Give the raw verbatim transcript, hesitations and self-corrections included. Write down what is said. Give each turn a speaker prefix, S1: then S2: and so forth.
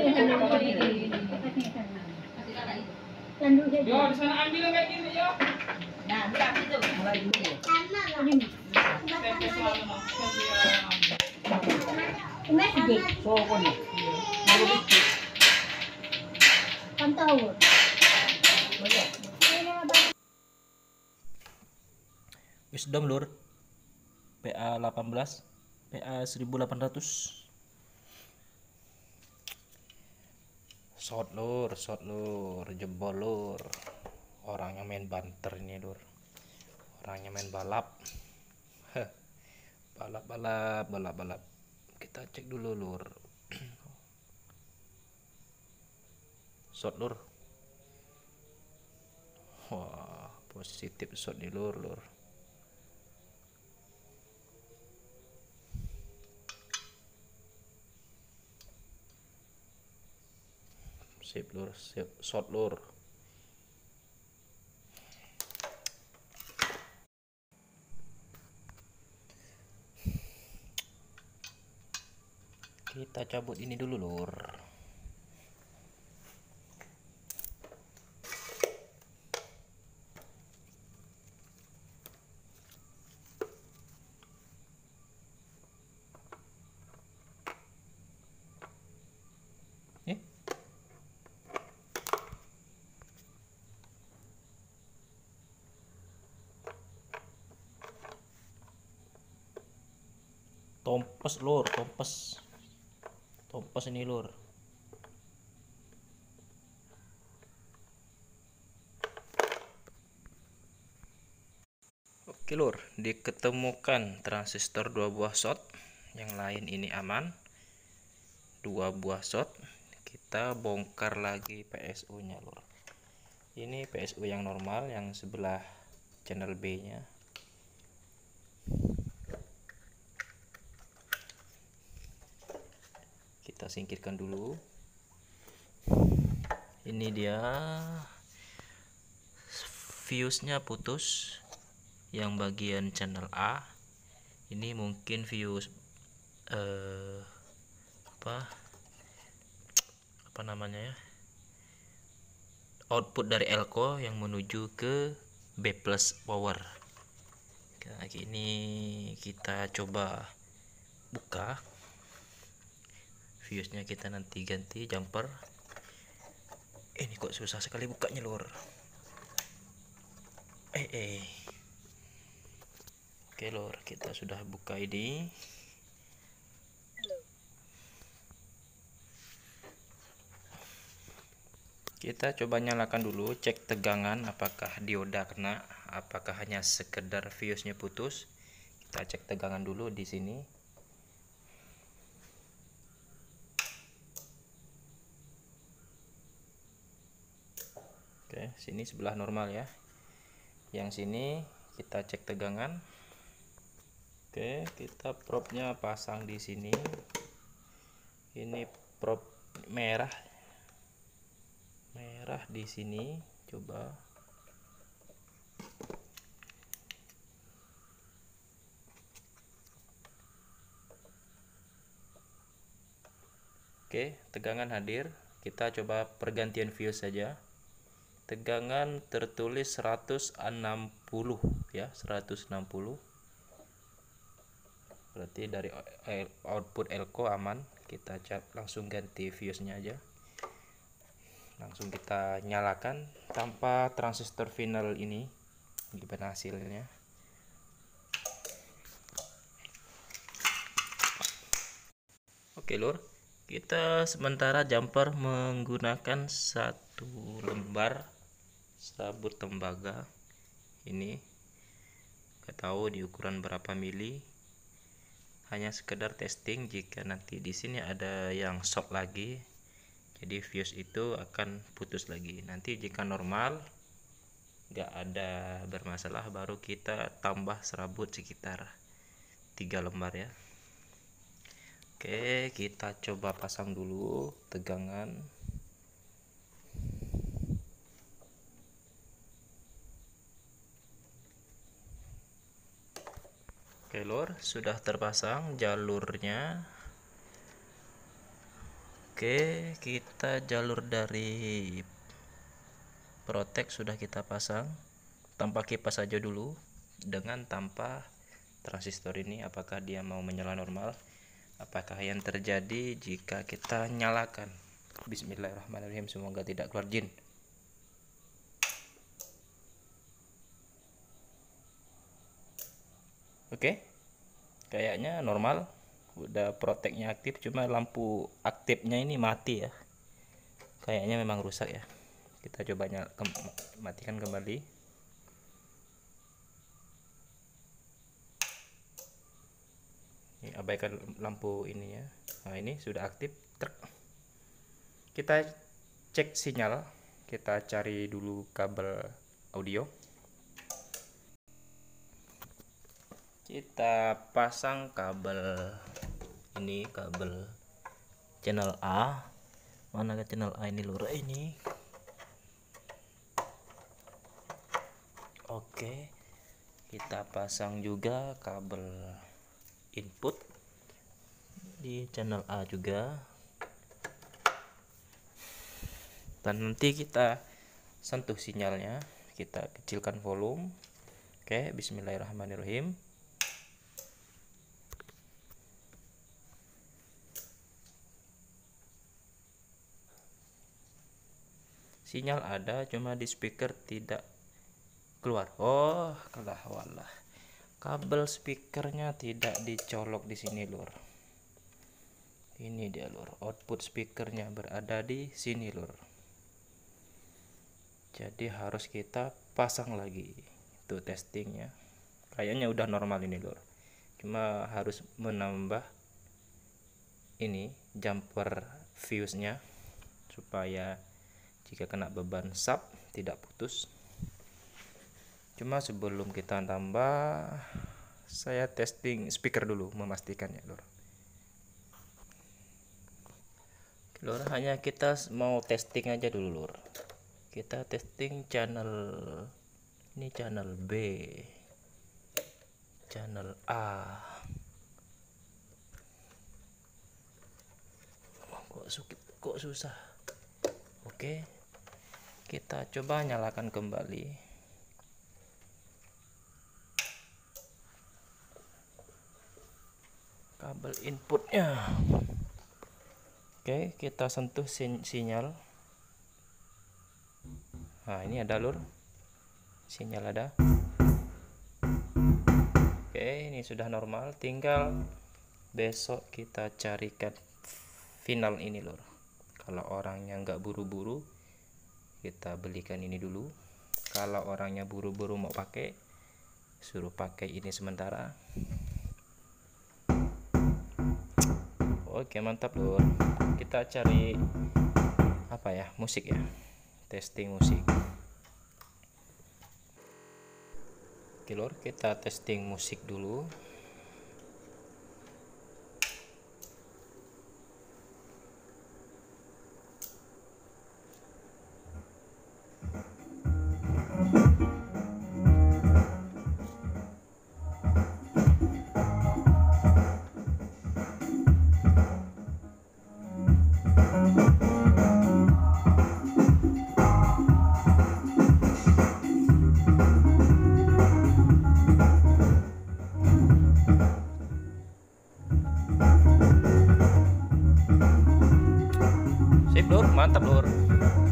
S1: Yo, di sana ambil kayak gini yo.
S2: Nah, buka situ. Mulai dulu. So, kon.
S3: Pantau.
S4: Wisdom lur, P A delapan belas, P A seribu delapan ratus. Shot lur, shot lur, jebol lur. Orangnya main banter ini lur. Orangnya main balap. balap balap balap balap. Kita cek dulu lur. Shot lur. Wah, positif shot nih lur lur. Sip lur, sip shot lur. Kita cabut ini dulu lur. Eh? Tompes lur, tompes. Tompes ini lur. Oke lur, diketemukan transistor dua buah shot. Yang lain ini aman. Dua buah shot. Kita bongkar lagi P S U nya lur. Ini P S U yang normal, yang sebelah channel B nya. Kita singkirkan dulu. Ini dia fuse nya putus yang bagian channel A. Ini mungkin fuse eh, apa apa namanya ya, output dari elko yang menuju ke B plus power. Nah, ini kita coba buka fuse nya, kita nanti ganti jumper. Ini kok susah sekali bukanya lur. Eh eh Oke lur, kita sudah buka ini. Kita coba nyalakan dulu, cek tegangan apakah dioda kena, apakah hanya sekedar fuse nya putus. Kita cek tegangan dulu di sini. Oke, sini sebelah normal ya. Yang sini kita cek tegangan. Oke, kita probe-nya pasang di sini. Ini probe merah. Merah di sini, coba. Oke, tegangan hadir. Kita coba pergantian fuse saja. Tegangan tertulis seratus enam puluh ya, seratus enam puluh. Berarti dari output elko aman. Kita cat langsung ganti fuse nya aja. Langsung kita nyalakan tanpa transistor final ini. Gimana hasilnya? Oke lur, kita sementara jumper menggunakan satu lembar sabut tembaga. Ini nggak tahu di ukuran berapa mili, hanya sekedar testing. Jika nanti di sini ada yang short lagi, jadi fuse itu akan putus lagi. Nanti jika normal nggak ada bermasalah, baru kita tambah serabut sekitar tiga lembar ya. Oke, kita coba pasang dulu tegangan. Oke lur, sudah terpasang jalurnya. Oke, kita jalur dari Protek sudah kita pasang. Tanpa kipas saja dulu, dengan tanpa transistor ini apakah dia mau menyala normal, apakah yang terjadi jika kita nyalakan. Bismillahirrahmanirrahim, semoga tidak keluar jin. Oke, kayaknya normal, udah Proteknya aktif, cuma lampu aktifnya ini mati ya, kayaknya memang rusak ya. Kita coba nyala, kem, matikan kembali. Ini abaikan lampu ini ya. Nah ini sudah aktif. Kita cek sinyal, kita cari dulu kabel audio, kita pasang kabel ini, kabel channel A. Mana ke channel A ini lur, ini oke. Kita pasang juga kabel input di channel A juga, dan nanti kita sentuh sinyalnya, kita kecilkan volume. Oke, bismillahirrahmanirrahim. Sinyal ada, cuma di speaker tidak keluar. Oh, kalah walah. Kabel speakernya tidak dicolok di sini, lur. Ini dia, lur. Output speakernya berada di sini, lur. Jadi harus kita pasang lagi. Itu testingnya. Kayaknya udah normal ini, lur. Cuma harus menambah ini jumper fuse-nya supaya jika kena beban sub tidak putus. Cuma sebelum kita tambah, saya testing speaker dulu, memastikannya, lur. Lur, hanya kita mau testing aja dulu, lur. Kita testing channel ini, channel B, channel A. Kok sulit, kok susah. Oke, kita coba nyalakan kembali. Kabel inputnya. Oke, kita sentuh sin sinyal. Nah ini ada, lur, sinyal ada. Oke, ini sudah normal, tinggal besok kita carikan final ini, lur. Kalau orangnya nggak buru-buru, kita belikan ini dulu. Kalau orangnya buru-buru mau pakai, suruh pakai ini sementara. Oke, mantap, lur. Kita cari apa ya, musik ya, testing musik. Oke, lur, kita testing musik dulu. Sip, lur, mantap, lur.